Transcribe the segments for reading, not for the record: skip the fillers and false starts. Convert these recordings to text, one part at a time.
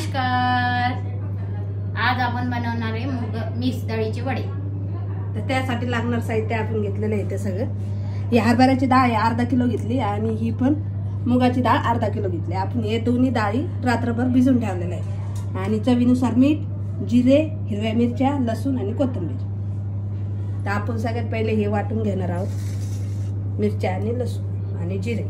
नमस्कार. आज आपण बनवणार आहे मिक्स डाळीचे वडे. तर त्यासाठी लागणार साहित्य आपण घेतलेलं आहे. ते सगळं ही हरभऱ्याची डाळ आहे अर्धा किलो घेतली आणि ही पण मुगाची डाळ अर्धा किलो घेतली. आपण हे दोन्ही डाळी रात्रभर भिजून ठेवलेल्या आहे. आणि चवीनुसार मीठ, जिरे, हिरव्या मिरच्या, लसूण आणि कोथिंबीर. तर आपण सगळ्यात पहिले हे वाटून घेणार आहोत. मिरच्या आणि लसूण आणि जिरे.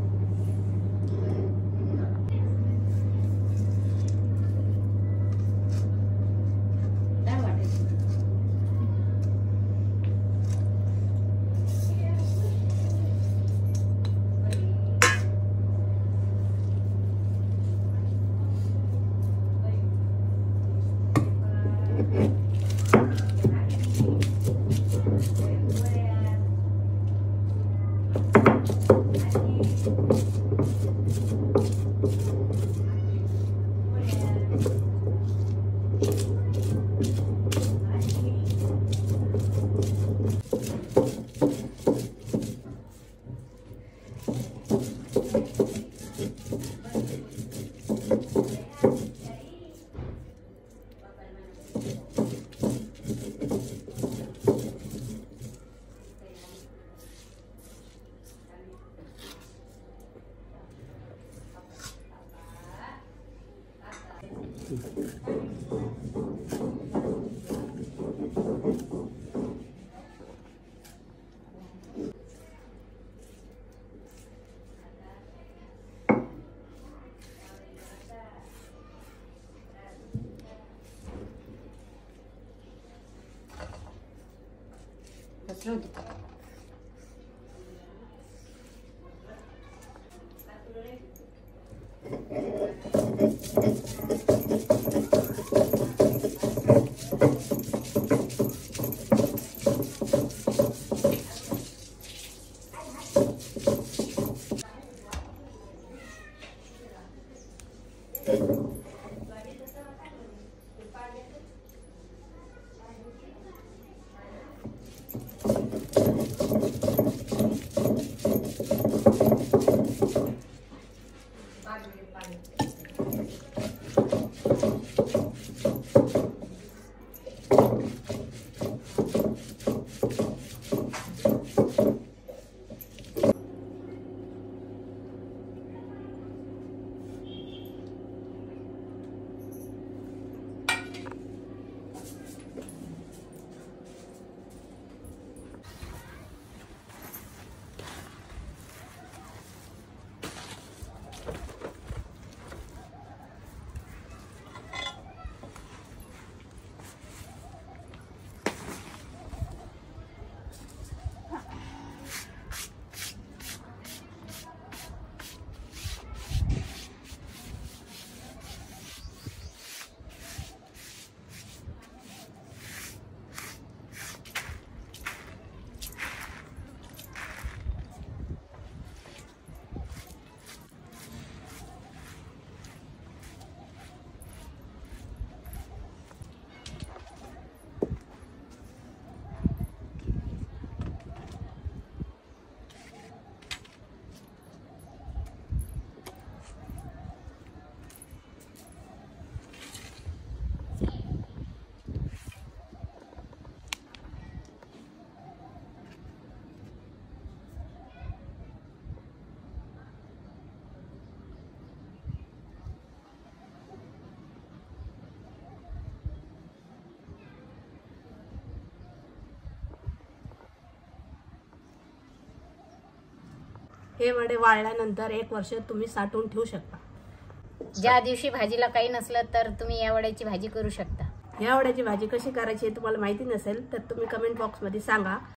हे वडे वाळल्यानंतर 1 वर्ष तुम्ही साठवून ठेवू शकता. ज्या दिवशी भाजीला काही नसलं तर तुम्ही या वड्याची भाजी करू शकता. या वड्याची भाजी कशी करायची हे तुम्हाला माहिती नसेल तर तुम्ही कमेंट बॉक्समध्ये सांगा.